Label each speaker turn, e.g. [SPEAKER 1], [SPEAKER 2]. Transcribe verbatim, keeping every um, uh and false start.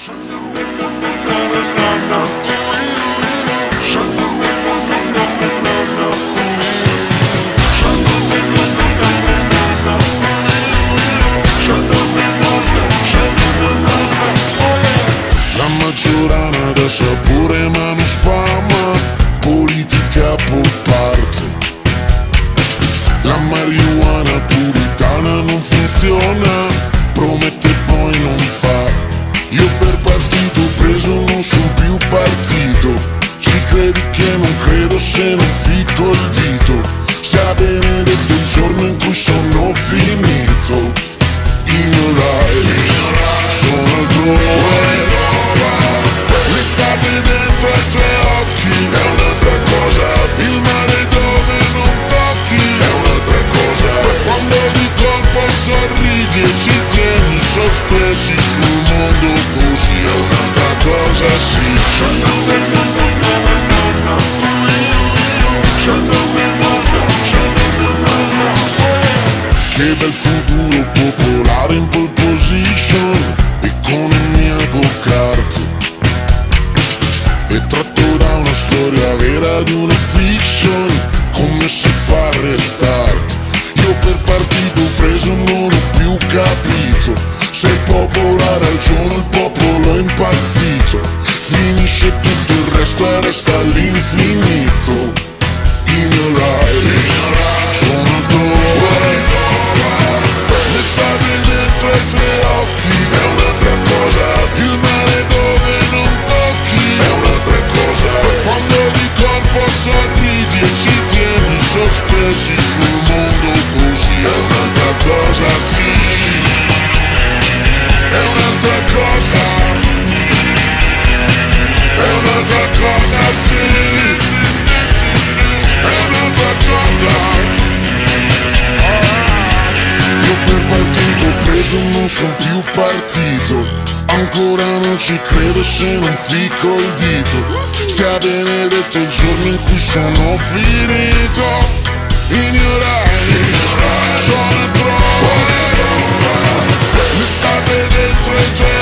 [SPEAKER 1] La maggioranza adesso pure ma non sfama, politica por parte. La marijuana puritana non funziona, promette e poi non fa. Io per partito preso non sono più partito, ci credi che non credo se non ficco il dito. Sia benedetto il giorno in cui sono finito. Ignorai, sono altrove. L'estate dentro ai tuoi occhi è un'altra cosa, il mare dove non tocchi è un'altra cosa. Quando di colpo sorridi e ci tieni sospesi sul mondo così è un'altra cosa, sì. Che bel futuro popolare in pole position, economia go-kart. E tratto da una storia vera di una fiction, come si fa il restart. Io per partito preso non ho più capito, se il popolo ha ragione il popolo è impazzito. Finisce tutto il resto e resta all'infinito. Ignorai, sono altrove. L'estate dentro ai tuoi occhi è un'altra cosa, il mare dove non tocchi è un'altra cosa. Quando di colpo sorridi e ci tieni sospesi sul mondo così è un'altra cosa, sì. È un'altra cosa, è un'altra cosa, sì. È un'altra cosa. Io per partito preso non son più partito, ancora non ci credo se non ficco il dito. Sia benedetto il giorno in cui sono finito. Ignorai, sono altrove. L'estate dentro i tuoi